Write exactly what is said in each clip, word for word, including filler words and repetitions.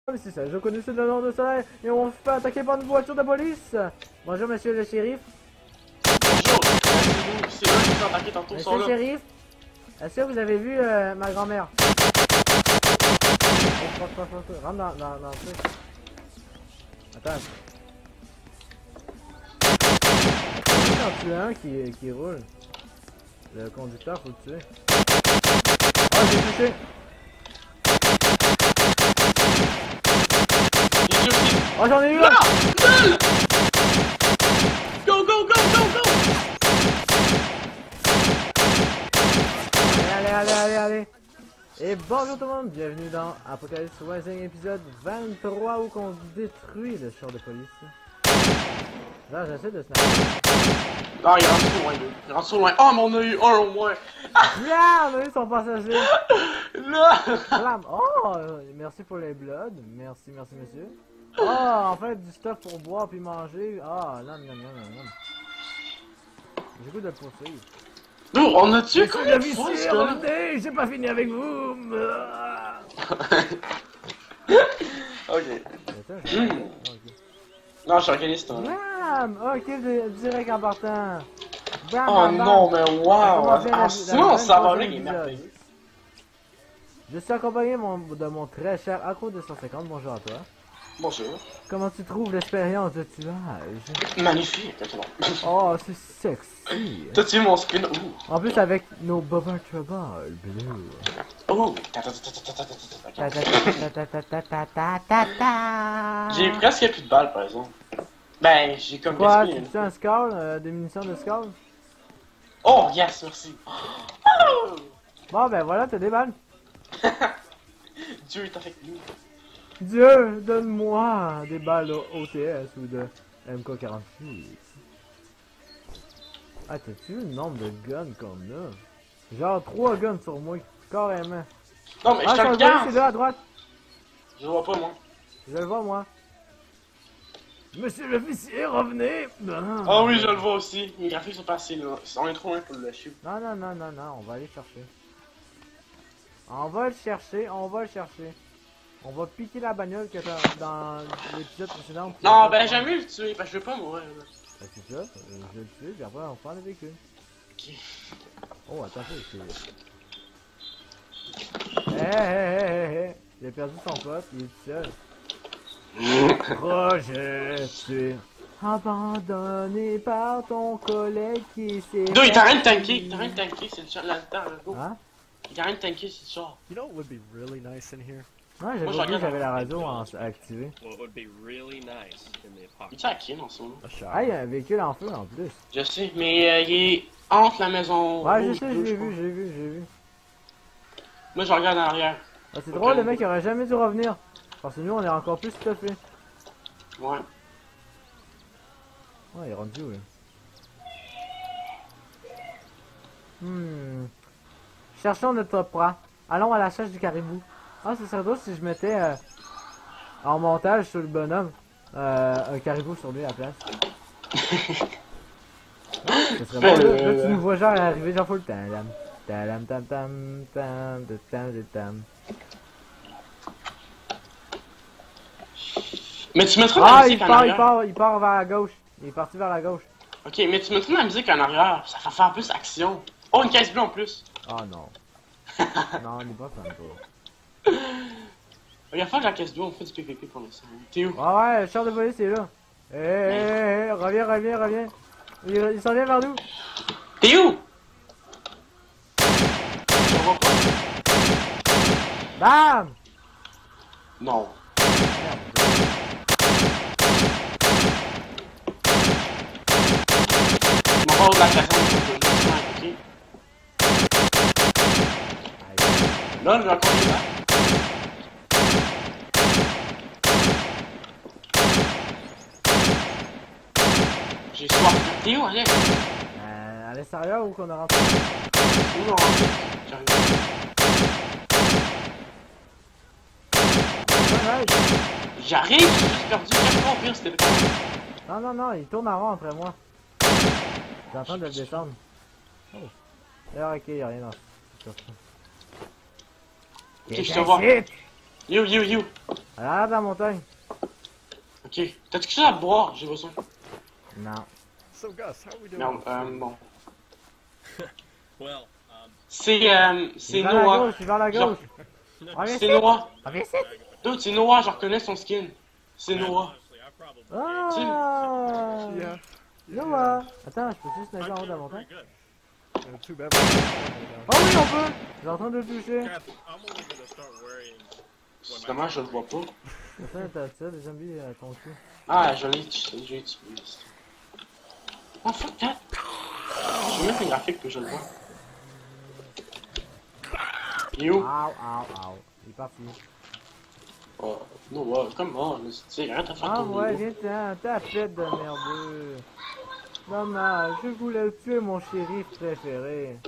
C'est ça, je connaissais le nom de ça et on se fait attaquer par une voiture de police. Bonjour monsieur le shérif. Bonjour, c'est eux qui sont attaqués tantôt. Monsieur le shérif, est-ce que vous avez vu euh, ma grand-mère? Rentre dans, dans, dans le truc. Attends. Il y en a un qui, qui roule. Le conducteur, faut le tuer. Oh, j'ai touché. Oh, j'en ai eu un! Go, go, go, go, go! Allez, allez, allez, allez! Et bonjour tout le monde, bienvenue dans Apocalypse Rising épisode vingt-trois où on détruit le char de police. Là, j'essaie de snapper. Non, il rentre trop loin, lui. Il rentre trop loin. Oh, mais on a eu un au moins! Là, on a eu son passager! Là! Blam. Oh, merci pour les bloods, merci, merci monsieur. Oh, en fait, du stuff pour boire puis manger. Ah, non, non, non, non, non. J'ai goût de le poursuivre. Non, on a tué combien de fois, fois, ce gars-là? J'ai pas fini avec vous. Ok. Mmh. Okay. Non, je suis organiste, hein. Bam! Ok, direct en partant. Bam, oh bam, non, bam. mais wow! Ah, sinon, ça va bien, il est merveilleux. Je suis accompagné mon, de mon très cher Accro deux cent cinquante. Bonjour à toi. Bonjour. Comment tu trouves l'expérience de tuage? Magnifique, bon. Oh, c'est sexy. T'as tué mon spin. Ouh. En plus avec nos Bubba Trouble bleu. Oh. J'ai presque plus de balles, par exemple. Ben, j'ai comme quoi, gaspillé. tu as un Skull, euh, des munitions de Skull? Oh, yes, merci. Bon, ben voilà, t'as des balles. Dieu est avec nous. Dieu, donne-moi des balles O T S ou de M K quarante-huit. Ah, t'as-tu vu le nombre de guns qu'on a? Genre trois guns sur moi, carrément. Non, mais ah, je te regarde. regarde. C'est là à droite. Je le vois pas, moi. Je le vois, moi. Monsieur l'officier, revenez. Ah oh, oui, je le vois aussi. Les graphiques sont passés là. On est trop loin pour le lâcher. Non, non, non, non, non, on va aller chercher. On va le chercher, on va le chercher. On va piquer la bagnole que t'as dans l'épisode précédent. Non, ben jamais le tuer, parce que je veux pas mourir. Là. Ben c'est ça, je vais le tuer, puis après on prend le véhicule. Ok. Oh, attends, c'est... Hé, hé, hé, hé, hé. Il a perdu son pote, il est tout seul. Projeté, abandonné par ton collègue qui s'est... Non, il t'arrête de tanker, il t'arrête de tanker, c'est le chat là-dedans, go. Hein? Il t'arrête de tanker, c'est le chat. You know what would be really nice in here? Ouais, j'avais oublié que j'avais la radio en activée. What would be really nice in the Il apocalypse? est à qui dans ce moment? Ah, il y a un véhicule en feu en plus. Je sais, mais euh, il est entre la maison. Ouais, je sais, je l'ai vu, j'ai vu, j'ai vu. Moi, je regarde en arrière. Ah, c'est drôle, le mec aurait jamais dû revenir. Parce que nous, on est encore plus stuffé. Ouais. Ouais, il est rendu où, là? Hmm. Cherchons notre proie. Allons à la chasse du caribou. Ah, ce serait drôle si je mettais euh, en montage sur le bonhomme euh, un caribou sur lui à la place. Ah, ce serait bon, là, là, tu nous vois genre arriver genre full tam tam tam tam tam tam tam. Mais tu mettras de la Ah, musique il en part, arrière. il part, il part vers la gauche. Il est parti vers la gauche. Ok, mais tu mettras de la musique en arrière, ça va faire plus action. Oh, une caisse bleue en plus. Ah non. Non, on n'est pas fan pas. Regarde, faire de la caisse bleue, on fait du P V P pour l'instant. T'es où? Ah ouais, le char de police est là. Hé, hé, hé, reviens, reviens, reviens. Il, il s'en vient vers nous. T'es où? Je vois pas. Bam! Non. Merde. On va voir de la caserne, ok? Là, je vais encore là. J'ai soif. T'es où, Alex? Euh, à l'extérieur ou qu'on a rentré? Où on rentre? J'arrive. Ouais, J'arrive, j'ai juste perdu quatre fois au pire, c'était pas. non, non, non, il tourne en rond après moi. J'ai en train de le descendre. Oh. D'ailleurs, ok, y'a rien dans ça. Ok, je te vois. You, you, you. À l'arrière de la montagne. Ok. T'as-tu quelque chose à boire? J'ai besoin. Non. So Gus, how are we doing? Non, euh, bon. Well, um, C'est, euh, Il c'est va à la Noah. gauche, il va à la Genre- gauche. Ah, viens C'est ici. Noah. Ah, viens ici. Dude, c'est Noah, je reconnais son skin. C'est Noah. honestly, I probably Ah. yeah. Noah. Attends, je peux juste nager en haut de la montagne? Pretty good. Uh, too bad. we're Oh oui, on peut. Je suis en train de le toucher. Kath, I'm only gonna start worrying when C'est dommage, je le vois pas. Attends, t'as ça, des zombies à ton cul. Ah, je l'ai tué, j'ai tué. Oh fuck that! Je vais mettre un graphique que je le vois. You? Ow, ow, ow. Il est parti. Oh, Noah, comment? Tu sais, arrête de faire Ah ton ouais, vidéo. viens, t'as fait de merdeux. Dommage, je voulais tuer mon shérif préféré.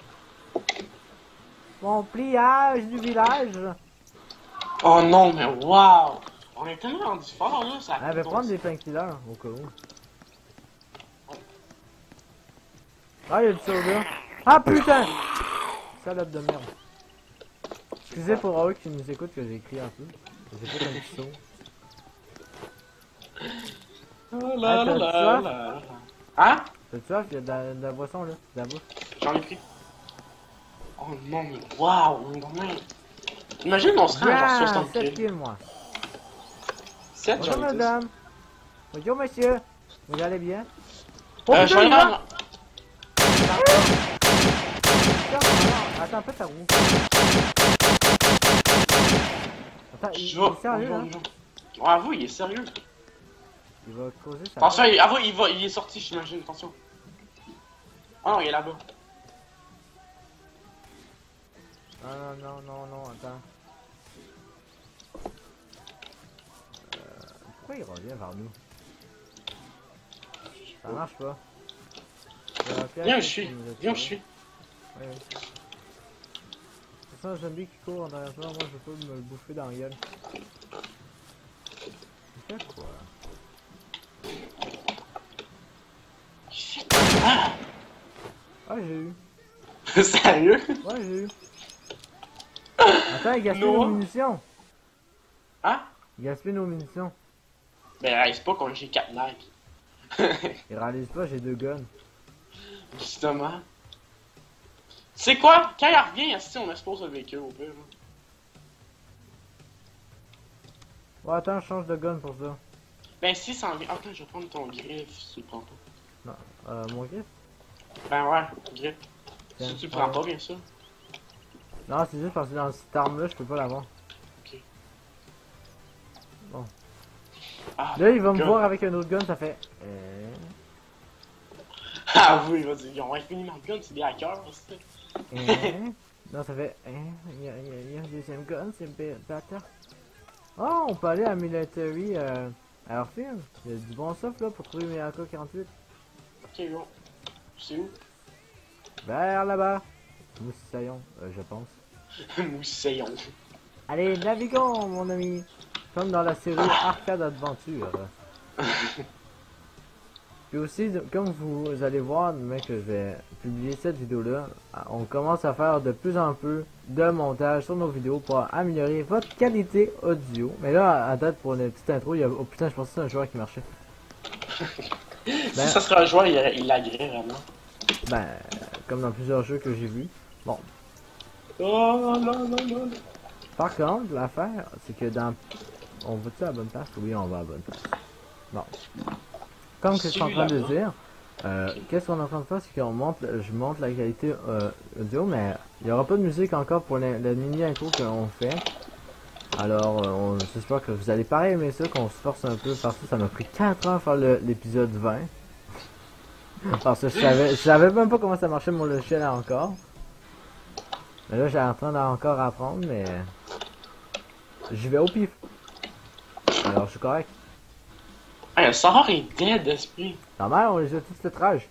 Mon pliage du village. Oh non, mais wow! On est tellement rendu fort là, ça. Ah, ben prendre des painkillers au cas où. Ah, il y a du soda. Ah putain! Salope de merde. Excusez pour eux qui nous écoutent que j'ai écrit un peu. J'ai fait un petit saut. Oh là Ah, là t'as là soif? là là. Hein? T'as soif? Il y a de la, de la boisson là, de la bouffe. J'en ai pris. Oh non, mais wow! On est dans même. Imagine, on serait à genre Bien, soixante sept kills. kills moi. sept, Bonjour j'en ai dix. madame. Bonjour monsieur. Vous allez bien? Oh Euh, je putain, vais il aller va! dans- Attends, un peu ta roue. Attends, il, il Je vais. est sérieux hein? Oh, avoue, il est sérieux. Il va causer sa... Attention, il, avoue, il, va, il est sorti, j'imagine, attention. Oh non, il est là-bas. Non, non, non, non, non, attends. Euh, pourquoi il revient vers nous? Ça marche pas. Euh, ok, Viens où je qui suis, nous a viens où je tués. suis. Ouais, ouais. C'est ça un zombie qui court en derrière toi, moi je veux pas me le bouffer dans la gueule. Il fait quoi? Ah! Ah, j'ai eu. Sérieux? Ouais, j'ai eu. Attends, il gaspille Noah? nos munitions. Hein? Il gaspille nos munitions. Ben, réalise pas qu'on j'ai quatre likes. Il réalise pas, j'ai deux guns. Justement. Tu sais quoi? Quand il revient, assis, on expose le véhicule au pire. là. Ouais, attends, je change de gun pour ça. Ben, si ça en vient. Attends, je vais prendre ton griffe si tu le prends pas. Non, euh, mon griffe? Ben, ouais, griffe. Tiens, Si tu le prends ouais. pas, bien sûr. Non, c'est juste parce que dans cette arme-là, je peux pas l'avoir. Ok. Bon. Ah, Là, il va me gun. voir avec un autre gun, ça fait... Euh... Ah oui, il va dire, ils ont infiniment de guns, c'est des hackers, c'est. euh... Non, ça fait... Euh... Il y a, il y a, il y a un deuxième gun, c'est bâtard. Oh, on peut aller à Military euh, Airfield. Il y a du bon stuff là pour trouver mes A K quarante-huit. Ok, bon. C'est où? Vers là-bas. Moussaillon, euh, je pense. Moussaillon. Allez, naviguons, mon ami. Comme dans la série Arcade Adventure. Puis aussi, de- comme vous allez voir, mec, que je vais publier cette vidéo-là, on commence à faire de plus en plus de montage sur nos vidéos pour améliorer votre qualité audio. Mais là, à date, pour une petite intro, il y a... Oh putain, je pensais que c'était un joueur qui marchait. Si ça serait un joueur, il, il l'agréait vraiment. Ben, comme dans plusieurs jeux que j'ai vus. Bon. Oh non, non, non. Par contre, l'affaire, c'est que dans... On va-tu à la bonne place? Oui, on va à la bonne place. Bon. Comme que je suis en train de dire, euh, qu'est-ce qu'on est en train de faire, c'est qu'on monte, je monte la qualité euh, audio, mais il n'y aura pas de musique encore pour la, la mini-intro qu'on fait. Alors, euh, on- j'espère que vous allez pareil aimer ça, qu'on se force un peu, parce que ça m'a pris quatre heures à faire le- l'épisode vingt. Parce que je savais, je savais même pas comment ça marchait mon logiciel encore. Mais là, j'ai en train d'encore apprendre, mais... J'y vais au pif. Alors, je suis correct. Hey, le serveur est dead d'esprit. Normal, on les a tous fait rage.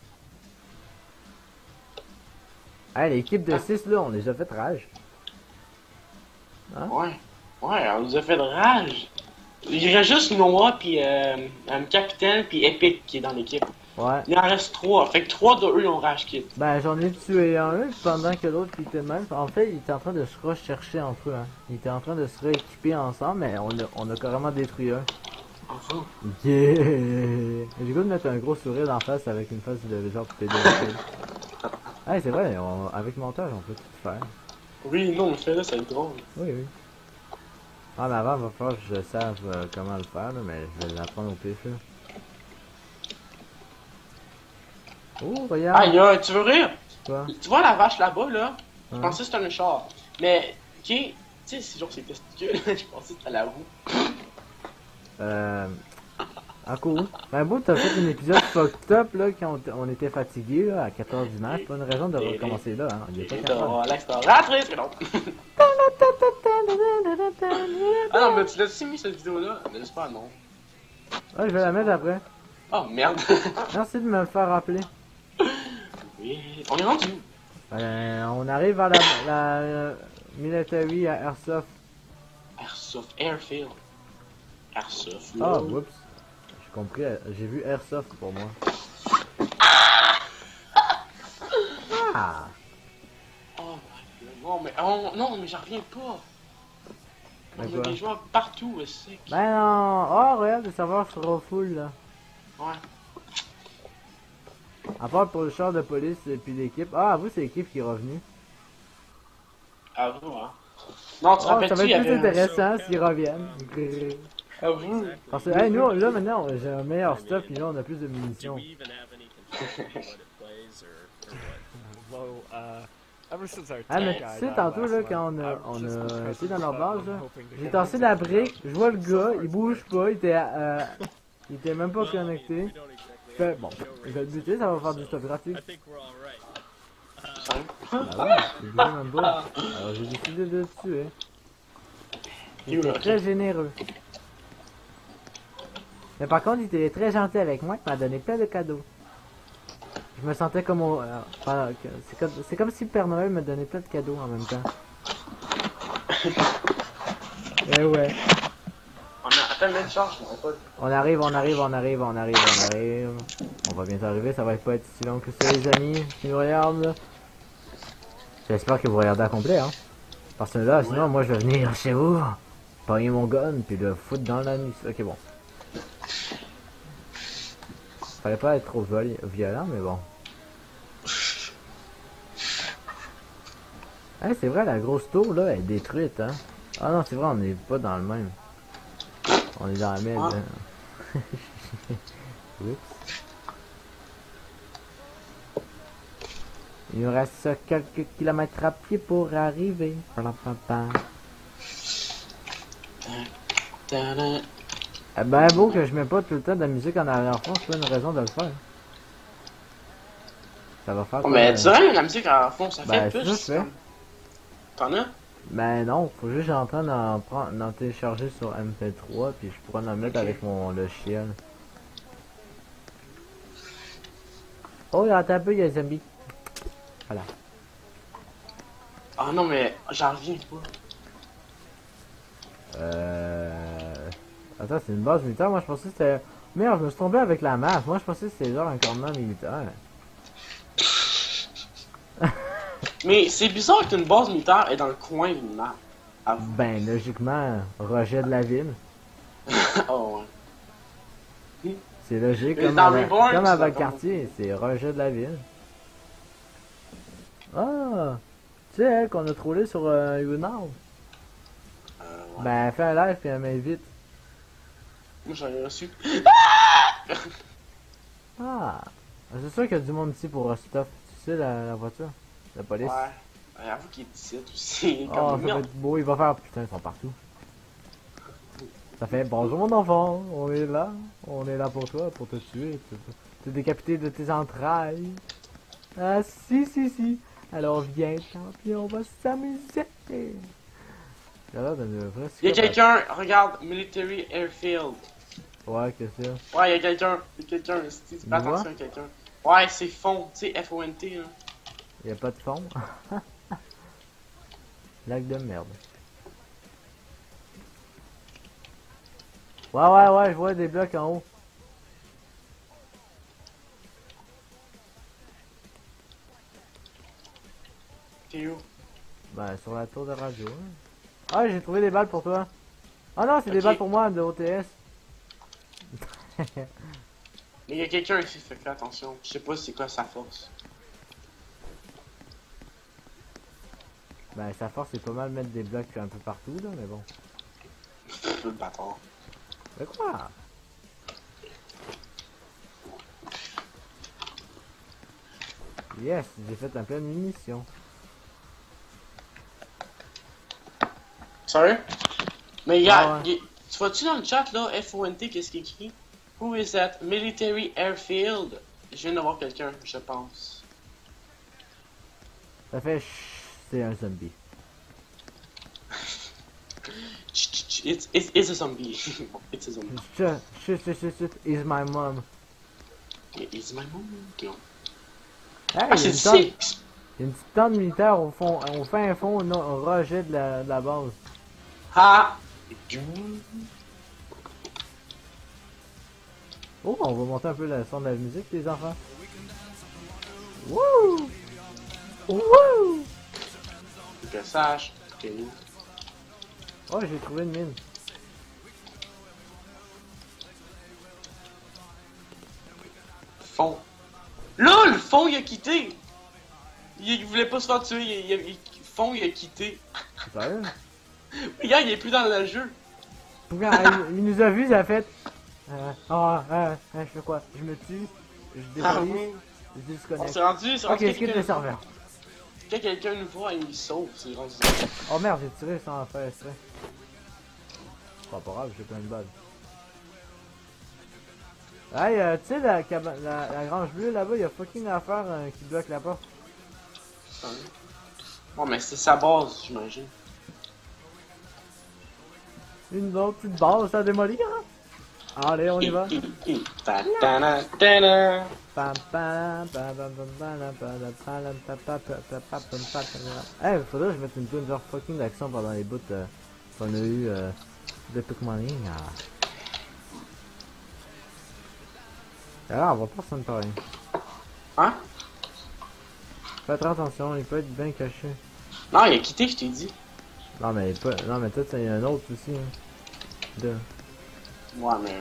Hey, l'équipe de six là, on les a fait rage. Hein? Ouais. Ouais, on nous a fait de rage. Il y a juste Noah, puis euh, un capitaine, puis Epic qui est dans l'équipe. Ouais. Il en reste trois. Fait que trois de eux, ils ont rage kit. Ben, j'en ai tué un pendant que l'autre qui était de même. En fait, il était en train de se rechercher entre eux. Hein. Il était en train de se rééquiper ensemble, mais on a, on a carrément détruit un. Enfin. Yeah! J'ai le goût de mettre un gros sourire d'en face avec une face de genre pédophile. Ah, c'est vrai, on- avec montage, on peut tout faire. Oui, non, mais fais-le, ça va être drôle. Oui, oui. Ah, mais avant, il va falloir que je sache euh, comment le faire, là, mais je vais l'apprendre au pif. Là. Oh, regarde! Aïe, aïe, tu veux rire? Quoi? Tu vois la vache là-bas, là? Je Hein? pensais que c'était un char. Mais, ok, tu sais, c'est genre ses testicules, je pensais que c'était la roue. Euh... Ah, cool. Ben, beau, t'as fait un épisode fucked up, là, quand on, on était fatigué, là, à quatre heures du mat. Pas une raison de recommencer là, hein. Il est pas Et capable. dans l'exploratrice, mais non. Ah non, mais tu l'as aussi mis cette vidéo-là? Mais j'espère non. Ouais, je vais la mettre après. Oh merde. Merci de me le faire rappeler. Oui, on est rendu où? Euh, on arrive à la, la euh, military à Airsoft. Airsoft, Airfield. Airsoft, Ah, là. oups. J'ai compris, euh, j'ai vu Airsoft pour moi. Ah! Oh my god. Non, mais, oh, non, mais j'en reviens pas. On Mais a quoi? des joueurs partout, c'est. Ben non! Oh, regarde, les serveurs seront full là. Ouais. À part pour le char de police et puis l'équipe. Ah, vous, c'est l'équipe qui est revenue. À vous, hein. Non, tu te Oh, ça rappelles-tu, va il y être plus avait. intéressant s'ils reviennent. À vous. Parce que, hey, nous, là, maintenant, j'ai un meilleur stuff, puis là, on a plus de Do munitions. we even have any control over what it plays or, or what? Well, uh, ever since our Ah, mais tech tu guy sais, died tantôt, last là, month, quand on a, I've on just been a pressing été dans the leur button base, là, and hoping to j'ai get tassé him la to brique, je vois le gars, il bouge pas, il était, euh, il était même pas Well, I mean, connecté. we don't exactly Je fais, have bon, any show je vais le rates, buter, ça va faire du so stuff gratuit. I think we're all right. Simple. Ah ouais, je buté même pas. Alors j'ai décidé de le tuer. Il était très généreux. Mais par contre, il était très gentil avec moi, il m'a donné plein de cadeaux. Je me sentais comme au... euh, pendant que- c'est comme, c'est comme si le Père Noël me donnait plein de cadeaux en même temps. Eh ouais. On a à peine une charge, on pas. On arrive, on arrive, on arrive, on arrive, on arrive. On va bientôt arriver, ça va pas être si long que ça, les amis qui nous regardent. Là. J'espère que vous regardez à complet, hein. Parce que là, sinon, moi, je vais venir chez vous, pogner mon gun, puis le foutre dans la nuit. Ok, bon. Fallait pas être trop viol- violent, mais bon. Hey, c'est vrai, la grosse tour, là, elle est détruite, hein. Ah non, c'est vrai, on n'est pas dans le même. On est dans la merde. Ah. Hein. Oups. Il nous reste quelques kilomètres à pied pour arriver. Blablabla. Ta-da. Eh ben, beau que je mets pas tout le temps de la musique en arrière-fond, c'est pas une raison de le faire. Ça va faire Oh, quoi, mais euh, tu dirais, la musique en fond, ça Ben, fait plus. c'est ça, je fais. comme- T'en as? Ben non, faut juste en train d'en prendre, d'en télécharger sur M P trois, puis je pourrais en mettre Ok. avec mon logiciel. Oh, il y a un peu, il y a des zombies. Voilà. Ah non, mais j'en reviens pas. Euh... Attends, c'est une base militaire, moi je pensais que c'était... Merde, je me suis trompé avec la map, moi je pensais que c'était genre un commandement militaire. Mais c'est bizarre qu'une base militaire est dans le coin d'une map. Ah, Ben, logiquement, rejet de la ville. oh ouais. C'est logique, Mais comme, dans à, Reborn, comme à c'est Valcartier, c'est rejet de la ville. Ah! Tu sais, elle qu'on a trollé sur euh, YouNow. Euh, ouais. Ben, fais un live puis elle m'invite. Moi j'en ai reçu. Ah! C'est sûr qu'il y a du monde ici pour euh, stuff. Tu sais, la, la voiture, la police. Ouais. Ouais, avoue qu'il est ici aussi. Oh, Comme ça va merde. être beau, il va faire. Putain, ils sont partout. Ça fait bonjour mon enfant, on est là, on est là pour toi, pour te tuer, te, te décapiter de tes entrailles. Ah si si si, alors viens, puis on va s'amuser. J'ai l'air d'un vrai Il y a psychopathe. quelqu'un, regarde, Military Airfield. Ouais, qu'est-ce que c'est? Ouais, il y a quelqu'un, il y a quelqu'un, si tu fais Tu vois? attention à quelqu'un. Ouais, c'est fond, tu sais, F O N T, là. Y'a pas de fond. Lac de merde. Ouais, ouais, ouais, je vois des blocs en haut. sur la tour de radio. Hein. Ah, j'ai trouvé des balles pour toi. Ah non, c'est Ok. des balles pour moi de O T S. Mais il y a quelqu'un ici, fait que attention. Je sais pas c'est quoi sa force. Ben, sa force, c'est pas mal mettre des blocs un peu partout, là, mais bon. Le bâtard. Mais quoi? Yes, j'ai fait un plein de munitions. Sérieux? Mais regarde, Ah ouais. y- tu vois-tu dans le chat là, F O N T, qu'est-ce qu'il écrit? Who is that? Military Airfield? Je viens d'avoir quelqu'un, je pense. Ça fait chut, c'est un zombie. Chut, chut, chut, It's, it's, it's a zombie. It's a zombie. Chut, chut, chut, chut, chut, is my mom. Mais It's my mom. Non. Hey, Ah, il y a c'est une tente- six! il y a une petite tente militaire au fond, au fin fond, non, au rejet de la, de la base. Ah! Oh, on va monter un peu le son de la musique, les enfants. Wouh! Wouh! Que sache. Que nous. Oh, j'ai trouvé une mine. Fond. Là, le fond, il a quitté! Il, il voulait pas se faire tuer, il, il, il- fond, il a quitté. C'est sérieux? Regarde, il est plus dans le jeu. Regarde, il, il nous a vus, il a fait. Euh, ah, euh, euh, je fais quoi? Je me tue, je Ah dévalise, oui. je On disconnecte. s'est rendu, c'est Ok, rendu je quitte quelqu'un- le serveur. Quand quelqu'un nous voit, il sauve, c'est rendu. Oh merde, j'ai tiré sans faire exprès. C'est pas grave, j'ai plein de balles. Hey, euh, tu sais, la, caba- la, la grange bleue là-bas, il y a fucking affaire euh, qui bloque la porte. Bon, mais c'est sa base, j'imagine. Une autre petite base à démolir. Hein? Allez, on y va. Ta ta na ta na. Pam, pam, pam, pam, pam, pam, pam, pam, pam, pam, pam, pam, pam, pam, pam, pam. Hey, faudrait que je mette une tune genre fucking d'action pendant les bouts euh, qu'on a eu euh, de Pikmin. Alors, on va pas s'en parler. Hein? Faites attention, il peut être bien caché. Non, il a quitté, je t'ai dit. Non, mais pas, non, mais peut-être il y a un autre aussi. Hein. De... Ouais, mais.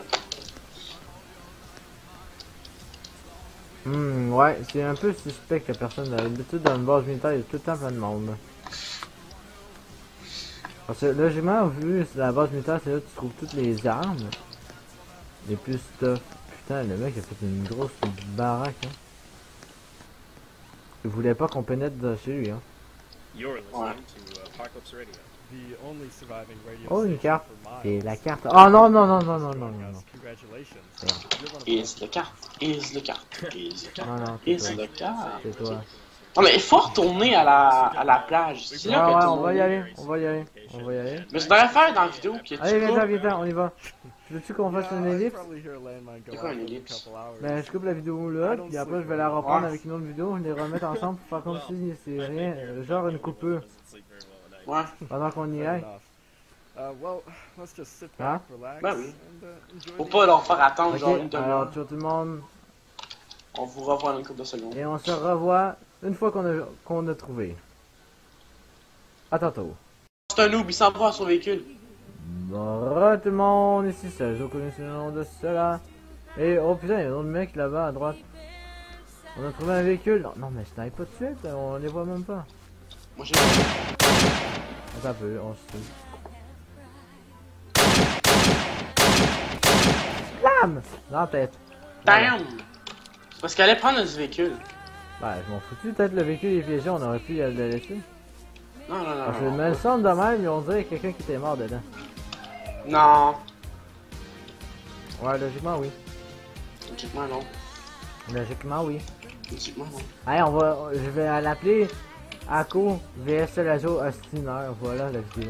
Hmm, ouais, c'est un peu suspect que personne n'a l'habitude dans une base militaire, il y a tout le temps plein de monde. Là. Parce que logiquement, vu la base militaire, c'est là que tu trouves toutes les armes. Les plus stuff. Putain, le mec a fait une grosse baraque. Hein. Il voulait pas qu'on pénètre dans chez lui. Hein. You're listening Ouais. to Apocalypse Radio. The only surviving radio Oh, une station carte. for miles. C'est la carte. Oh non, non, non, non, non, non, non, non. Congratulations. Ouais. You're one of Is le carte. Is le carte. Is le carte. Non, non, c'est Is toi. le carte. C'est toi. Non, mais il faut retourner à la, à la plage. C'est Ouais, là que ouais, tout le on va monde y est. aller. On va y aller. On va y aller. Mais je devrais faire dans la vidéo que tu Allez, viens-t'en, coupes. viens-t'en, on y va. Veux-tu qu'on fasse Yeah, une I'd ellipse? probably hear a landmine go C'est quoi off une in a ellipse? couple hours. Ben, je coupe la vidéo là, puis après je vais la reprendre Ouais. avec une autre vidéo, les remettre ensemble pour faire comme si c'est rien, euh, genre une coupure, Sleep very well at night. Ouais. pendant qu'on y Fair est. enough. Uh, well, let's just sit Hein? back, relax, Ben oui. and uh, enjoy Faut the pas leur faire attendre genre une Ok, demi-heure. alors ciao tout le monde, On vous revoit dans une couple de secondes. et on se revoit une fois qu'on a, qu'on a trouvé. À tantôt. C'est un noob, il s'en va à son véhicule. Bonjour tout le monde, ici c'est je connais le nom de cela. Et oh putain, il y a un autre mec là-bas à droite. On a trouvé un véhicule. Non, non mais snipe pas de suite, on les voit même pas. Moi j'ai. Attends un peu, on se tue. Blam! Dans la tête. Damn! C'est parce qu'elle allait prendre ce véhicule. Bah, je m'en foutu, peut-être le véhicule est piégé, on aurait pu le laisser. Non, non, non. Parce que non, me le semble de même, mais on dirait quelqu'un qui était mort dedans. non. Ouais, logiquement, oui. Logiquement, non. Logiquement, oui. Logiquement, non. Allez, on va, je vais l'appeler Ako V S Lazo Ostiner. Voilà la vidéo.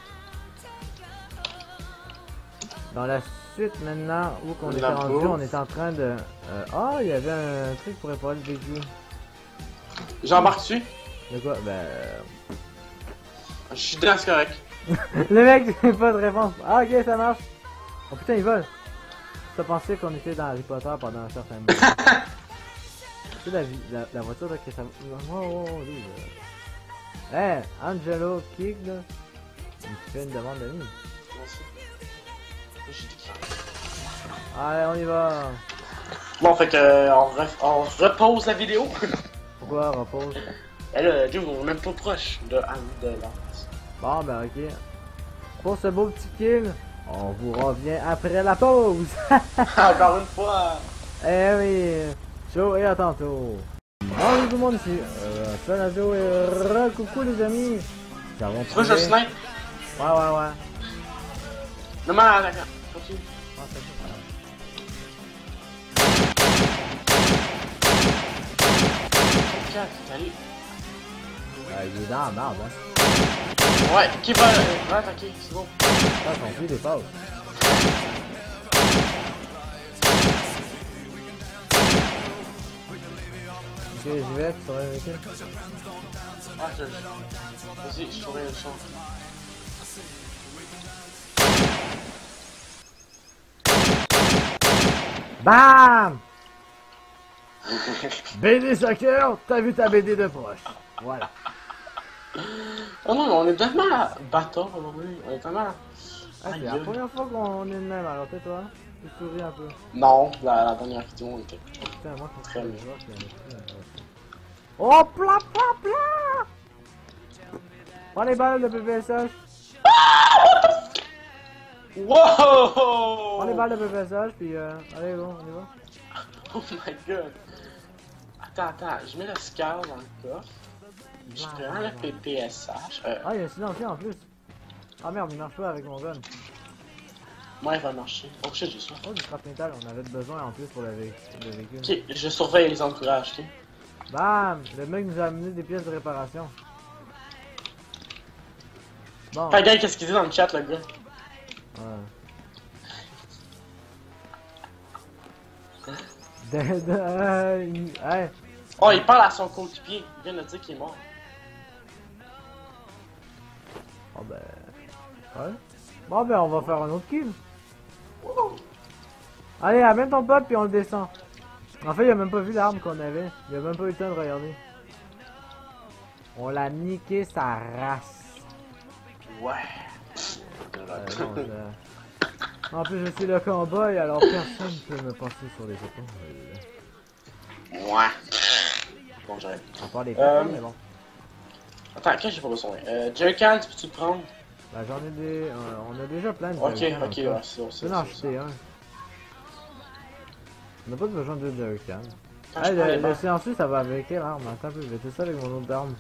Dans la suite, maintenant, où qu'on était La rendu, bouffe. on est en train de... euh, Ah, il y avait un truc pour réparer le véhicule. J'embarque dessus. De quoi? Ben... euh, Je suis dedans, c'est correct. Le mec, c'est pas de réponse. Ah, ok, ça marche. Oh putain, il vole. T'as pensé qu'on était dans Harry Potter pendant un certain moment. Tu sais, la, vi- la, la voiture là, que ça. Oh, oh, oh, lui, là. Hey, Angelo Kick, là. Il me fait une demande d'amis. Comment ça? J'ai dit que- Allez, on y va. Bon, fait que, euh, on, re- on repose la vidéo. Pourquoi, repose? Et là, Joe, on est même pas proche de Anne de Lance. Bon, ben, ok. Pour ce beau petit kill, on vous revient après la pause. Encore une fois. Eh oui, ciao et à tantôt. Bonjour tout le monde ici, euh, Salut Joe et re coucou les amis. Nous avons Tu vois, je trouvé- snipe. Ouais, ouais, ouais. Non, mais d'accord. Continue. Ah, c'est bon. Quatre, allez. Euh, il est dans la merde, hein. Ouais, qui va, euh, va attaquer, c'est bon. Ça, son plus des pauses. Ok, j'y vais, tu saurais avec elle. Ah, je... Vas-y, je trouverai le son. BAM! B D Soccer, t'as vu ta B D de proche. Voilà. Oh non, mais on est tellement bâtard aujourd'hui. On est tellement. Ah, c'est la première fois qu'on est de même, alors tais-toi. Tu souris un peu. Non, la, la dernière vidéo, on était. Putain, moi je Très pense que bien. les joueurs qui en ont pris, euh, Oh, pla pla pla! Prends les balles de P P S H. Wow! Prends les balles de P P S H, puis euh, allez, bon, on y va. Oh my god! Attends, attends, je mets le scar dans le coffre. Je prends le P P S H. Euh, Ah, il y a un silencieux en plus. Ah merde, il marche pas avec mon gun. moi, il va marcher. Oh shit, j'ai soif. Oh, du scrap métal, on avait besoin en plus pour le, vé le véhicule. Ok, je surveille les entourages, ok? Bam! Le mec nous a amené des pièces de réparation. Bon. Fait gars, qu'est-ce qu'il dit dans le chat, le gars? Ouais. De, de, euh, il- hey. Oh, il parle à son coéquipier. Il vient de dire qu'il est mort. Oh ben... Ouais. Bon ben on va faire un autre kill. Allez, amène ton pote puis on le descend. En fait, il a même pas vu l'arme qu'on avait. Il a même pas eu le temps de regarder. On l'a niqué sa race. Ouais. Euh, non, je- En plus, je suis le combat et alors personne peut me passer sur les épaules. Ouais. Bon, j'arrête. À part les Euh, pétales, mais bon. Attends, qu'est-ce que j'ai pas besoin? Euh, Jerrycans, peux-tu le prendre? Bah, j'en ai des... euh, on a déjà plein de Ok, jerrycans, ok, en fait. ouais, c'est bon, Je c'est peux en bon. acheter un. On n'a pas besoin de jerrycans. Quand Hey, je prends les le, le balles. silencieux, ça va avec quelle arme? Attends un peu, je vais tester ça avec mon autre arme.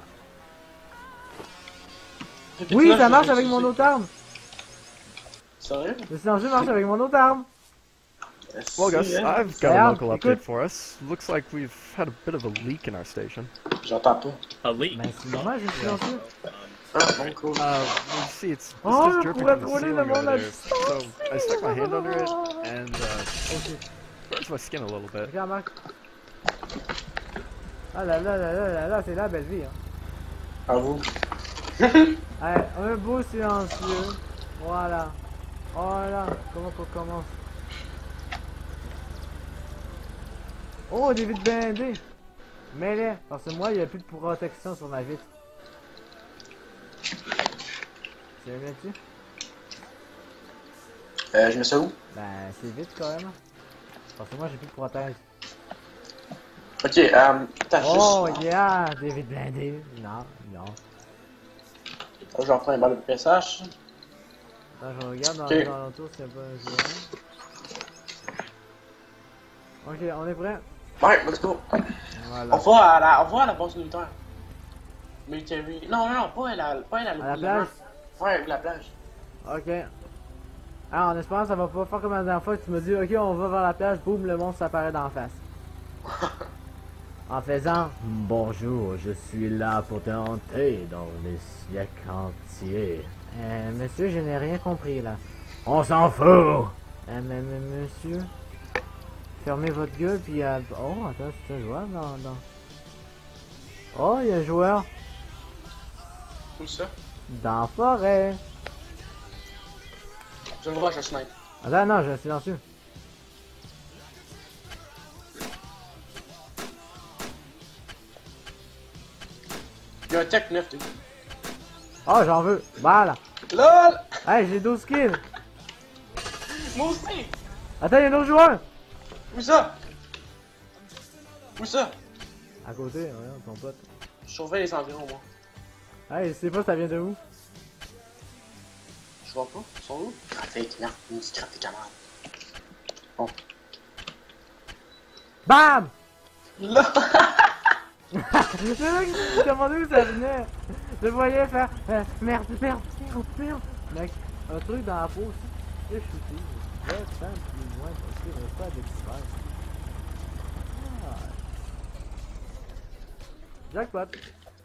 Puis Oui, là, ça je- marche je- avec je- mon autre arme! Sérieux? Le silencieux marche avec mon autre arme! Well, Gus, Si, hein? I've got Yeah, a local écoute. update for us. Looks like we've had a bit of a leak in our station. J'entends pas. A leak. Ben, c'est normal, j'ai le silencieux. Ah, bon, cool. Uh, well, you see, it's, it's Oh, just je dripping pourrais from the brûler le ceiling monde over à there. distance. So I stuck my hand under it, and uh, Ok, burns my skin a little bit. regarde, Marc. Ah là là là là là là, c'est la belle vie, hein. À vous. Allez, un beau silencieux. Voilà. Voilà, comment qu'on commence? Oh, des vitres blindées! Mets-les, parce que moi, il n'y a plus de protection sur ma vitre. C'est bien dessus? Euh, je mets ça où? Ben, c'est vite quand même. Parce que moi, j'ai plus de protège. Ok, euh, t'as Oh, juste. yeah! Des vitres blindées. Non, non. Oh, j'en prends une balle de P S H. Attends, je regarde dans, Ok. dans l'entour s'il n'y a pas un joueur. Ok, on est prêt? Ouais, let's go. Voilà. On va à la, on va à la base militaire. Military. Non, non, non, pas à la, pas à la, À la plage? Ouais, la plage. Ok. Ah, en espérant que ça va pas faire comme la dernière fois que tu me dis, ok, on va vers la plage, boum, le monstre s'apparaît d'en face. En faisant, bonjour, je suis là pour te hanter dans les siècles entiers. Euh, monsieur, je n'ai rien compris là. On s'en fout! Euh, mais, mais, monsieur, fermez votre gueule, puis... Euh... Oh, attends, c'est un joueur dans... dans... Oh, il y a un joueur Où ça? dans la forêt. Je le vois, je snipe. Attends, non, j'ai un silencieux. y a un tech neuf, t'es Oh, j'en veux. Voilà. LOL! Hey, j'ai douze kills. Moi aussi! Attends, y'a un autre joueur. Où ça? Où ça? À côté, regarde, ton pote. Je surveille les environs, moi. Hey, je sais pas ça vient de où. Je vois pas. Ils sont où? Graphique, non. Une petite graphique camarade. Bon. BAM! Là! C'est vrai que je me demandais où ça venait. Je le voyais faire euh, merde, merde, merde, merde. Mec, un truc dans la peau aussi. Je suis shooté. Je vais faire plus loin possible. Mais pas d'expert. Ah. Jackpot.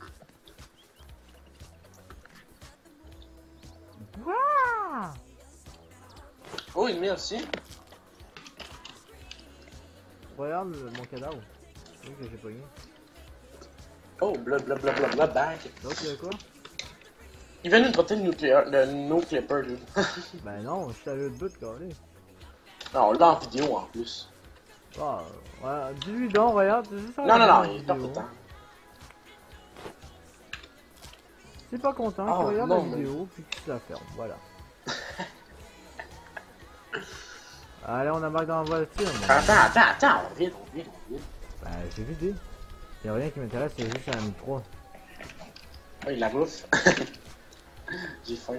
Wouah! Oh, une mille aussi. Regarde le- mon cadavre. Oui, que j'ai pas eu. Oh, bla bla bla bla bla bag. L'autre, il y a quoi? Il vient de nous traiter de nucléaire, le no clipper, dude. Ben non, je suis allé au but, carré. Non, on l'a en vidéo en plus. Ah, ouais, dis-lui donc, regarde, c'est juste ça. Non, non, non, il est vidéo. pas content. Si pas content, Oh, tu regardes non, la mais- vidéo, puis tu la fermes, voilà. Allez, on embarque dans la voiture, moi. Attends, attends, attends, on vient, on vient, on vient. Ben, j'ai vidé. Y'a rien qui m'intéresse, c'est juste un M trois. Oh, il la bouffe. J'ai faim.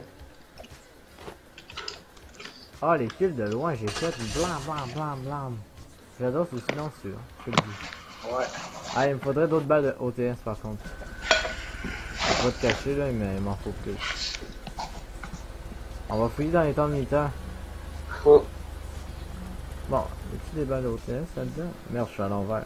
Ah, les kills de loin, j'ai fait blam, blam, blam, blam. J'adore ce silencieux, hein, je te le dis. Ouais. Ah, il me faudrait d'autres balles de O T S par contre. Je vais pas te cacher là, mais il m'en faut plus. On va fouiller dans les temps militaires. Oh. Bon, y a-t-il des balles de O T S là-dedans? Merde, je suis à l'envers.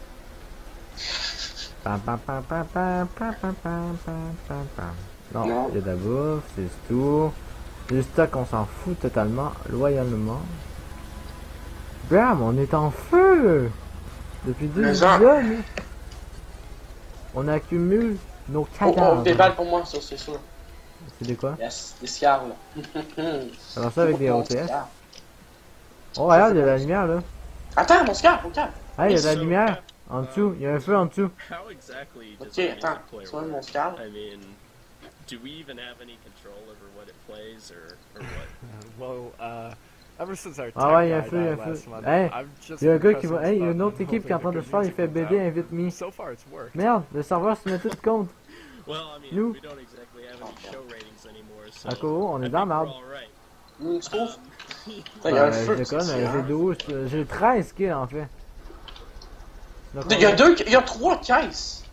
Pam pam pam pam pam pam pam pam pam pam pam. Non, Non. il y a de la bouffe, c'est tout. Le stock, on s'en fout totalement, loyalement. Bam, on est en feu! Depuis deux Mais ça- épisodes, on accumule nos Oh, oh, cadavres. des balles pour moi, ça, c'est sûr. C'est des quoi? Yes, des scars, là. Ça va ça avec des Mon O T S? scar. Oh, regarde, il y a de la lumière là. Attends, mon scar, regarde. Ah, il y a de la So, lumière. En dessous, il y a un feu en dessous. How exactly does Ok, the attends. music player Tu vois mon work? scar? I mean, do we even have any control over what it plays or, or what? Well, uh, ever since our Ah ouais, tech il y a un guy feu, il y a un died feu. last month, Hey, I've just il y a un been gars qui va. pressing Hey, il y a une the autre button, équipe qui est en train de hoping se the faire, il good fait music B D, comes out. invite me. So far, it's worked. Merde, le serveur se met tout compte. Well, I mean, Nous. we don't exactly have any show ratings anymore, so À Koho, on I est dans la think we're merde. all right. Hum, tu trouves? Um, Attends, il y a un Ben, feu. je déconne, c'est j'ai sûr. douze, j'ai treize kills en fait. Donc, Il y a deux, il y a trois caisses.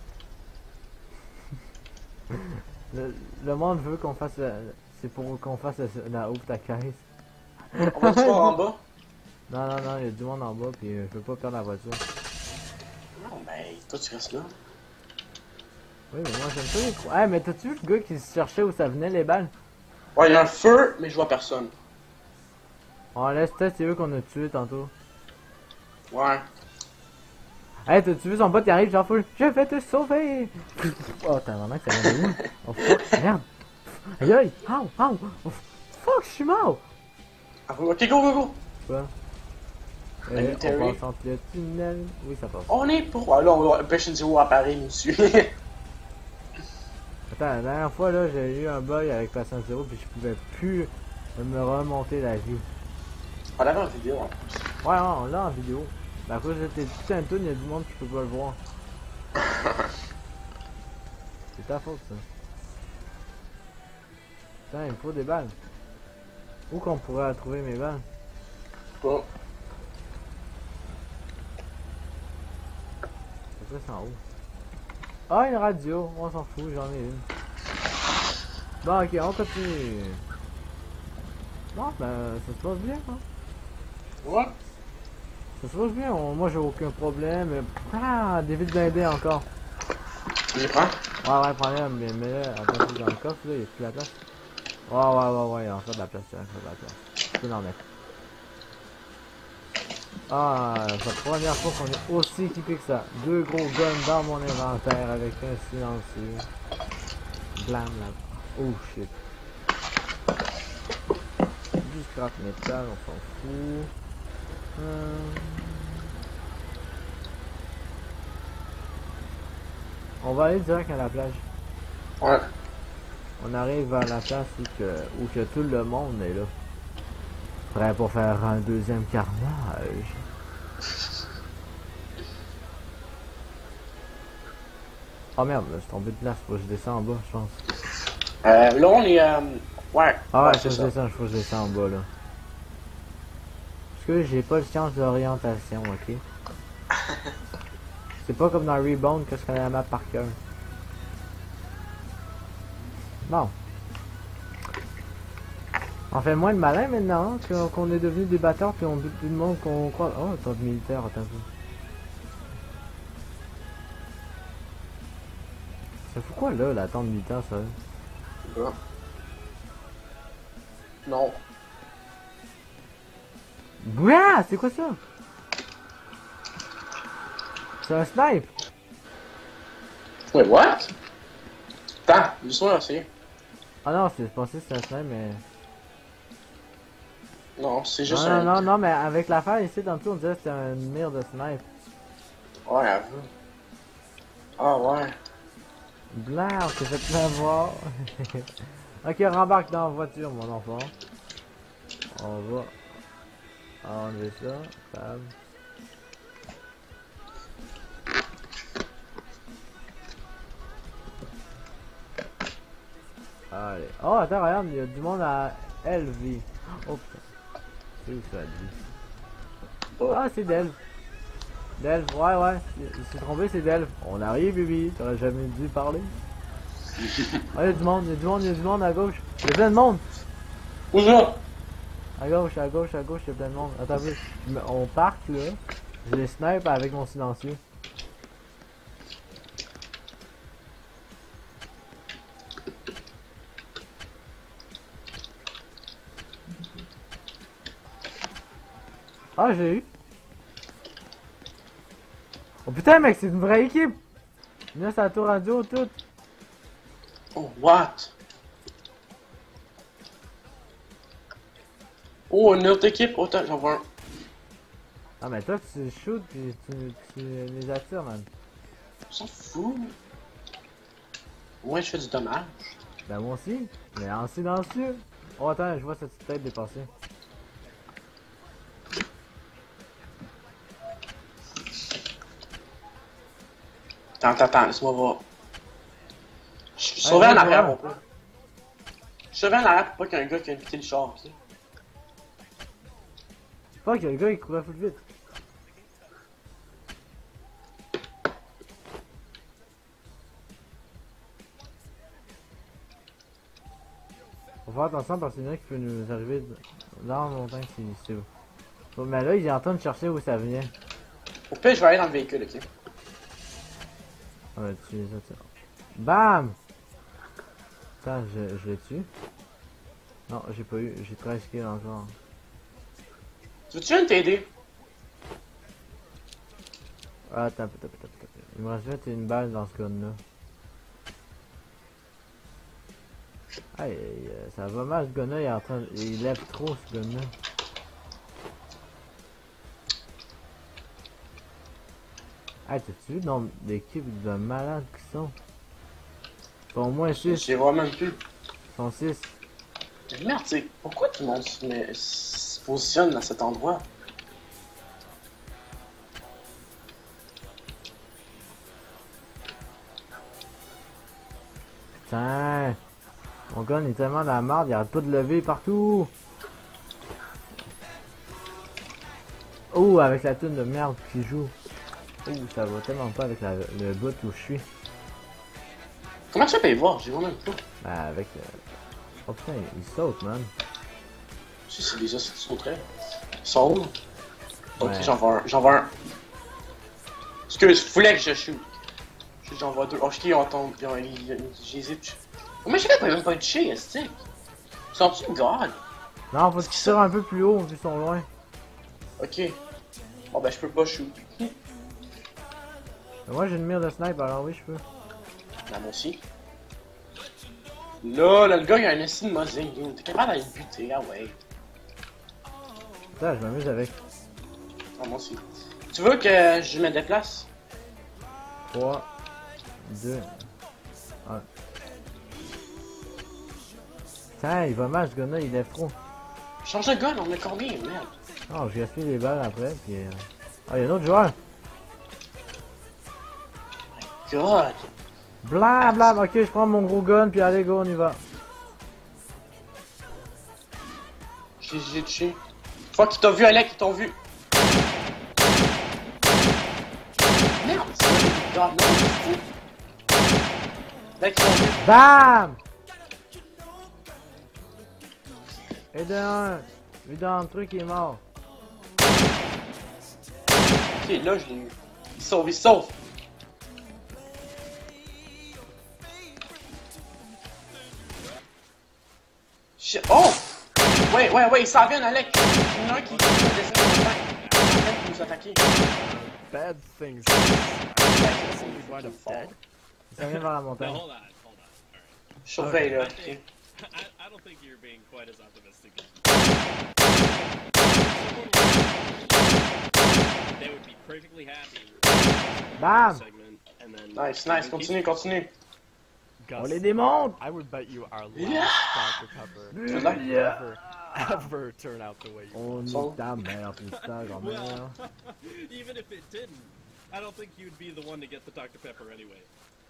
Le, le monde veut qu'on fasse. la- C'est pour qu'on fasse la, la ouvre ta caisse. On va se voir en bas. Non, non, non, il y a du monde en bas, puis euh, je peux pas perdre la voiture. Non, mais toi, tu restes là. Oui, mais moi j'aime pas les croix. Ah, mais t'as-tu vu le gars qui se cherchait où ça venait les balles? Ouais, il y a un feu, mais je vois personne. On laisse peut-être c'est eux qu'on a tué tantôt. Ouais. Hey, t'as-tu vu son pote qui arrive, genre full, je vais te sauver! Oh, t'as vraiment que ça vient de où? Oh fuck, merde! Aïe aïe! Ow! Ow! Oh, fuck, je suis mort! Ah, ok, go, go, go. Quoi? Eh, Military. on passe entre le tunnel. Oui, ça passe. On est pour. Ah, là, on va. Patient Zero apparaît, nous suit. Attends, la dernière fois, là, j'ai eu un bug avec Patient Zero, puis je pouvais plus me remonter la vie. On avait une vidéo en plus. Ouais, ouais, on l'a en vidéo. Mais à cause de tes putains de tunes, il y a du monde qui peut pas le voir. C'est ta faute, ça. Putain, il me faut des balles. Où qu'on pourrait trouver mes balles? Bon. C'est quoi, c'est en haut? Ah, une radio, on s'en fout, j'en ai une. Bon, ok, on continue. Bon, ben, ça se passe bien, hein? Ouais. Ça se passe bien, on- moi j'ai aucun problème. Ah, des vides blindés encore. Tu les prends? Ouais, ouais, prends-les, mais, mais là, attends, c'est dans le coffre, là, il y a plus la place. Ouais, ouais, ouais, ouais, il y a encore de la place, il y a encore de la place. Tu peux l'en mettre. Ah, c'est la première fois qu'on est aussi équipé que ça. Deux gros guns dans mon inventaire avec un silencieux. Blam, blam. Oh shit. Du scrap métal, on s'en fout. Hum. On va aller direct à la plage. Ouais. On arrive à la place où que, où que tout le monde est là. Prêt pour faire un deuxième carnage. Oh merde, là, je suis tombé de place, faut que je descends en bas, je pense. Euh, là, on est... Euh... Ouais. Ah ouais, ouais, faut c'est que je ça. descends, faut que je descends en bas, là. Parce que j'ai pas le sens d'orientation, ok? C'est pas comme dans Rebound que je connais la map par cœur. Bon. On fait moins de malin maintenant, hein, qu'on qu'on est devenu des batteurs puis on bute tout le monde qu'on croit. Oh, attends, de militaire, attends un peu. Ça fout quoi là, la tente militaire, ça? Ouais. Non. Bouah! C'est quoi ça? C'est un snipe! Wait, what? Attends, laisse-moi essayer. Ah non, c'est- je pensais que c'était un snipe, mais... Non, c'est juste Non, un... non, non, non, mais avec l'affaire ici, dans le tout, on dirait que c'était un mire de snipe. Ouais, avoue. Ah ouais. Blanc, on s'est fait plein voir. Ok, rembarque dans la voiture, mon enfant. On va enlever ça. Fab. Allez. Oh, attends, regarde, il y a du monde à L V. Oh putain. C'est où ça, lui? Oh. Ah, c'est Delve. Delve, ouais, ouais. Il s'est trompé, c'est Delve. On arrive, Bibi. T'aurais jamais dû parler. Ah, il y a du monde, il y a du monde, il y a du monde à gauche. Il y a plein de monde. Où ça? À gauche, à gauche, à gauche, il y a plein de monde. Attends un peu. Je me- On parque là. Je les snipe avec mon silencieux. Ah, j'ai eu. Oh putain, mec, c'est une vraie équipe. Là, c'est la tour radio, tout. Oh, what? Oh, une autre équipe? Oh, attends, j'en vois un. Ah, mais toi, tu shoots pis tu, tu les attires, man. On s'en fout. Moi, je fais du dommage. Ben, moi aussi. Mais en silencieux. Oh, attends, je vois cette petite tête dépasser. Attends, attends, attends, laisse-moi voir. Je suis sauvé ouais, en arrière, ouais. mon peu. Je suis sauvé en arrière pour pas qu'il y ait un gars qui vienne quitter le char, tu sais. Fuck, le gars, il courait full vite. Faut faire attention parce qu'il y en a qui peut nous arriver dans longtemps si c'est où. Bon, mais là, il est en train de chercher où ça vient. Au pire, je vais aller dans le véhicule, ok? On va tuer les autres. Bam! Attends, je, je l'ai tué. Non, j'ai pas eu, j'ai treize kills encore. Tu veux-tu viens t'aider? Ah, attends, attends, attends, attends. Il me reste vingt et une balle dans ce gun-là. Aïe, aïe, aïe, ça va mal ce gun-là, il est en train de... Il lève trop ce gun-là. Hey, t'as-tu vu le nombre d'équipes de malades qui sont? Ils sont au moins Je six. les vois même plus. Ils sont six. Mais merde, tu sais, pourquoi tout le monde se, met- se positionne dans cet endroit? Putain! Mon gun est tellement dans la merde, il arrête pas de lever partout! Oh, avec la tune de merde qui joue. Oh, ça va tellement pas avec la, le bout où je suis. Comment tu fais pour les voir? J'ai vraiment même pas. Ben, avec... Euh... Oh putain, il saute, man. Si c'est déjà ce qui sauterait. Sauve. Ok, Ouais. j'en vois un. J'en vois un. Excuse, voulais que je shoot. J'en vois deux. Oh, je on tombe. Ils ont j'hésite. Oh, mais je sais pas, même pas de toucher, est-ce que sont-tu God? Non, faut que tu tires un peu plus haut, vu qu'ils sont loin. Ok. Bon, ben, je peux pas shoot. Mais moi, j'ai une mire de snipe, alors oui, je peux. Là, moi aussi. Là, là, le gars, il a un estime de muzzing, dude. T'es capable d'aller le buter, ah ouais. Ça, je m'amuse avec. Ah, moi aussi. Tu veux que je me déplace? trois, deux, un. Tiens, il va mal ce gars-là, il est trop. Change de gun, on a combien, merde? Oh, je gaspille les balles après, puis... Euh... Ah, il y a un autre joueur! God! Blam, blam! Ok, je prends mon gros gun, puis allez, go, on y va. J'ai j'ai touché. Fuck, ils t'ont vu, Alec, ils t'ont vu. Merde, c'est God, non, c'est fou. Alec, ils t'ont vu. Bam! Et de un! Lui dans le truc, il est mort. Ok, là, je l'ai eu. Il sauve, il sauve. Shit. Oh! Ouais, ouais, ouais, il s'en vient, Alec. Il y en a un qui descend de la qui nous attaquer. Bad things. I guess we wind up dead. Il s'en vient vers la No, montagne. hold on, hold on. Alright. Je surveille, là. I ok. think I, I don't think you're being quite as optimistic as they would be perfectly happy with Bam! the segment and then Nice, nice, continue, continue. On Gus, les démonte! I would bet you our last Yeah. Doctor Pepper Good will luck. never, ever turn out the way you On So- est ta mère, putain, grand-mère. well, even if it didn't, I don't think you'd be the one to get the Doctor Pepper anyway.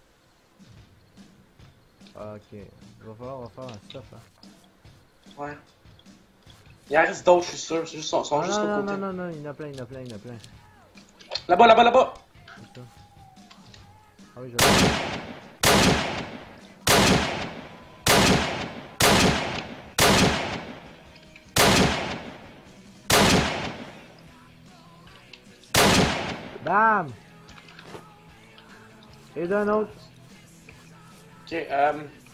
Ok, il va falloir on va faire un stuff, hein. Ouais. Il en reste d'autres, je suis sûr. C'est juste, ils sont Non, juste non, au non, côté. non, non, non, il y en a plein, il y en a plein, il y en a plein. Là-bas, là-bas, là-bas. C'est ça. Ah oui, je Bam! Et d'un autre. Ok, euh...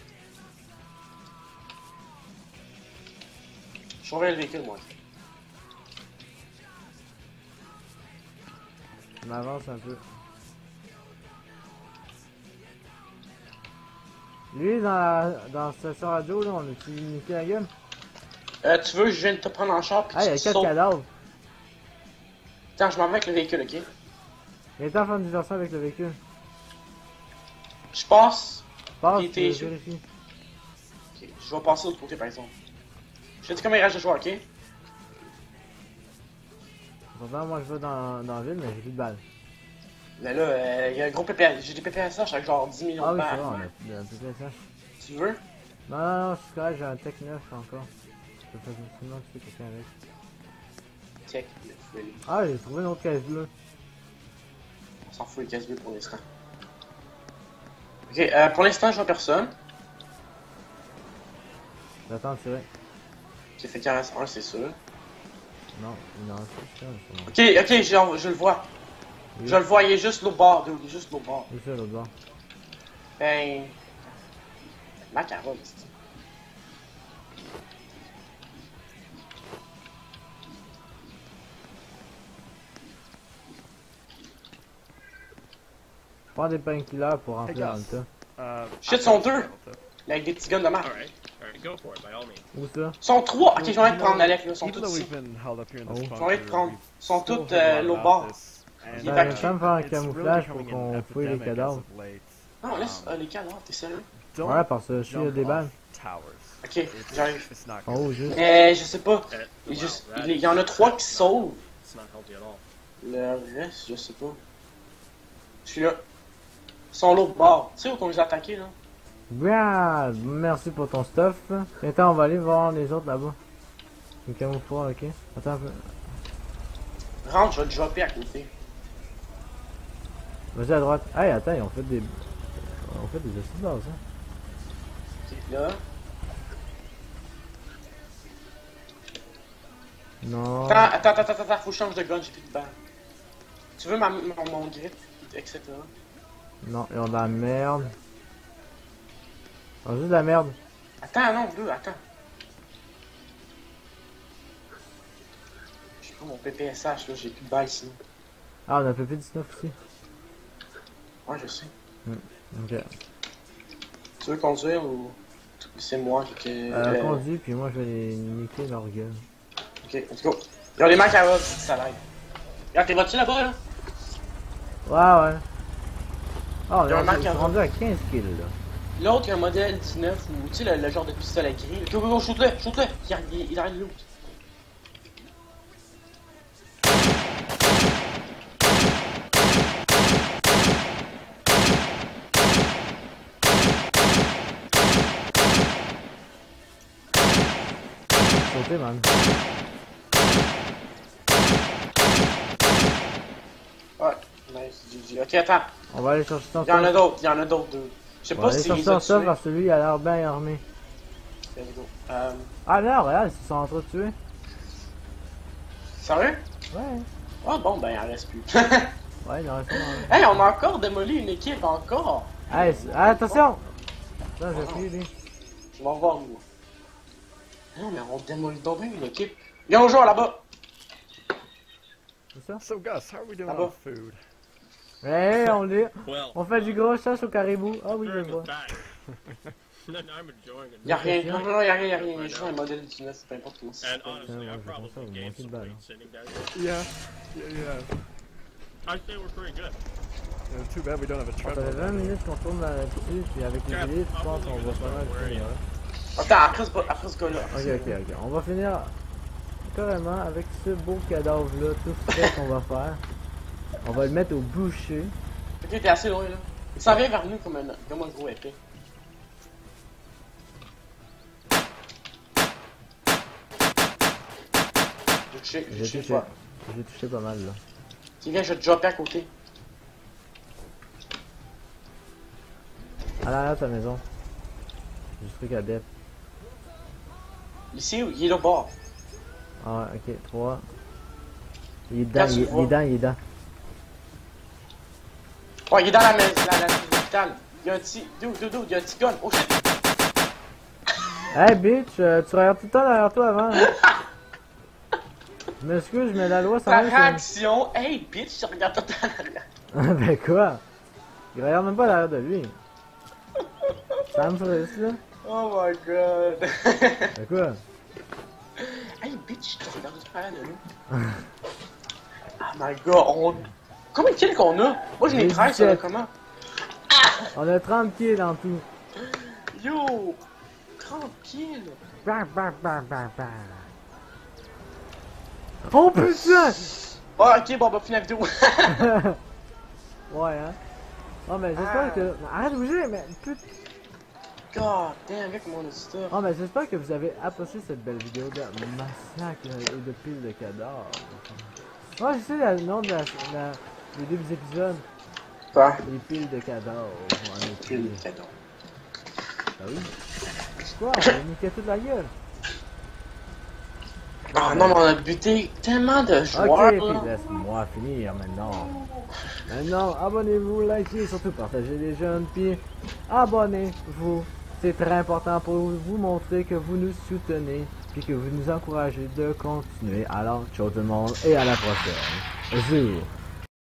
Je surveille le véhicule, moi. On avance un peu. Lui, dans la, dans la station radio, là, on a-tu niqué la gueule? Euh, tu veux, je viens de te prendre en char, puis Ah, il y a tu quatre sautes. cadavres. Attends, je m'en vais avec le véhicule, ok? Il est en faire une diversion avec le véhicule. Je passe. Passe, Il était je chaud. vérifie. Ok, je vais passer de l'autre côté, par exemple. Je te dis combien il reste de joueurs, ok? Pourtant, moi, je vais dans, dans la ville, mais j'ai plus de balles. Mais là, euh, il y a un gros P P S. J'ai des P P S H avec genre dix millions Ah de oui, c'est balles. vrai, on a, on a plus de ça. Tu veux? Non, non, non, je suis correct, j'ai un Tech neuf encore. Je peux faire sinon tu fais quelqu'un avec. Tech, le fouille. Ah, j'ai trouvé une autre caisse bleue. On s'en fout les casse bleus pour l'instant. Ok, euh, pour l'instant, je vois personne. J'attends de tirer. J'ai fait qu'il en reste un, c'est sûr. Non, non, c'est ça, c'est bon. Ok, ok, je, je le vois. Oui. Je le vois, il est juste l'autre bord, dude, il est juste l'autre bord. Où c'est l'autre bord? Ben... Ma carotte, c'est Prends des painkillers pour rentrer Hey, dans le Gus. tas. Uh, Shit, I sont thought deux. about that. Avec des petits guns de marque. Alright, alright, go for it by all means. Où ça? Ils sont trois! Ok, je vais You te prendre know, Alec, là, ils sont even tous though ici. we've been held up here in this Oh. bunker, Je vais te prendre. we've Ils sont still tous heard a euh, lot l'autre about bord. this, and Il est Ben, back. ça me faire un it's camouflage really pour becoming an qu'on fouille les epidemic as cadavres. of late. Non, laisse Um, euh, les cadavres, t'es sérieux? Don't Ouais, parce que je suis jump des balles. off towers. Ok, It's- j'arrive. It's not En good. haut, juste. Mais je sais pas. Uh, Il, wow, juste, that- il, il y en a trois qui sauvent. It's not healthy at all. Le reste, je sais pas. Je suis là. Ils sont l'autre bord. Tu sais où qu'on les a attaqués, là? Bien, merci pour ton stuff. Attends, on va aller voir les autres là-bas. Une camouflage, ok. Attends un peu. Rentre, je vais te dropper à côté. Vas-y à droite. Hey, attends, ils ont fait des. On fait des acides base, hein. Ok, là. Non. Attends, attends, attends, attends, attends, faut que je change de gun, j'ai plus de balles. Tu veux ma, mon, mon grip, et cetera. Non, ils ont de la merde. Ils ont juste de la merde. Attends, non, deux, attends. J'ai pas mon P P S H, là, j'ai plus de balles ici. Ah, on a fait plus dix-neuf ici. Ouais, je sais. Ok. Tu veux conduire ou c'est moi qui. Euh, euh, conduis, puis moi je vais les niquer leur gueule. Ok, let's go. Ils ont les mains carottes, ça l'aide. Regarde, t'es voiture là-bas, là? Ouais, ouais. Ah, on Il y a un est Mac rendu- avant. rendu à quinze kills là. L'autre, il y a un modèle dix-neuf ou tu sais, le, le genre de pistolet gris. Go, go, go, shoot-le, shoot-le. Il, il, il arrête de loot. Sauter, man. Ouais, nice, G G. Ok, attends. On va aller chercher son Il y en a stuff. d'autres, il y en a d'autres deux. Je sais On va pas aller si c'est chercher les son a stuff tués. parce que lui, il a l'air bien armé. Let's go. Euh, Ah non, regarde, ils sont en train de tuer. sérieux? Ouais. Ah bon, ben il en reste plus. Ouais, il en reste un. Hey, on a encore démoli une équipe, encore. Hey, c'est- ah, attention! Là, j'ai pris, lui. Je vais voir nous. Non, mais on démolit donc bien une équipe. Il y a un joueur là-bas. C'est ça? So Gus, how are we doing Ah bon? on food? Hey, on l'est. Well, On fait du gros chasse au caribou. Ah oui, je we're le in vois. the back. No, no, I'm enjoying it. Y'a rien, non, non, y'a rien, y'a rien. Il y a juste un modèle dix-neuf, peu importe comment ça And s'appelle. honestly, Ouais, I ouais, probably c'est pour ça, gained manquer de some balle, weight hein. sitting down here. Yeah, yeah, yeah. I'd say we're pretty good. Uh, too bad we don't have a Ça treadmill. fait vingt minutes qu'on tourne là-dessus, puis avec les élites, je pense qu'on va pas mal finir. Attends, après ce, après ce gars-là. Ok, ok, ok. On va finir carrément avec ce beau cadavre-là, tout ce qu'on va faire. On va le mettre au boucher. Ok, t'es assez loin là. Il s'en vient vers nous comme un, comme un gros épée. J'ai touché, j'ai J'ai touché. touché. Quoi. J'ai touché pas mal là. Tu viens, je vais te dropper à côté. À l'arrière de ta maison. J'ai ce truc à dep. Ici, il est là bas. Ah, ok, trois. Il est dedans, Quand tu il est, le il vois. est dedans, il est dedans. Ouais, il est dans la maison, la, la, l'hôpital. Il y a un petit, dude, dude, dude, il y a un petit gun. Oh shit! Hey bitch, euh, tu regardes tout le temps derrière toi avant. Hein? Je m'excuse, mais la loi, Ta ça va. réaction, hey bitch, tu regardes tout à l'heure. Ben quoi? Il regarde même pas derrière de lui. Ça me frustre là. Oh my god. Ben quoi? Hey bitch, tu regardes tout à l'heure de nous. Oh my god, on... Combien de kills qu'on a? Moi j'en ai J'ai treize, ça va dix-sept. comment? On a trente kills en tout. Yo! trente kills! Bam, bam, bam, bam, bam. Oh putain! Oh ok, bon, on va finir la vidéo. Ouais, hein. Oh, mais j'espère Ah. que. Arrête de bouger, mais putain. God damn, regarde comment on a du stuff. Oh, mais j'espère que vous avez apprécié cette belle vidéo de massacre et de pile de cadavres. Ouais, je sais le nom de la, la, des deux épisodes. Quoi? Les piles de cadavres. On est Quel pris. cadeau. Ah oui? Quoi? On a niqué toute la gueule. Ah non, mais on a buté tellement de joueurs. Ok, là. puis laisse-moi finir maintenant. Maintenant, abonnez-vous, likez et surtout partagez les jeunes, puis abonnez-vous. C'est très important pour vous montrer que vous nous soutenez et que vous nous encouragez de continuer. Alors, ciao tout le monde et à la prochaine. Zou.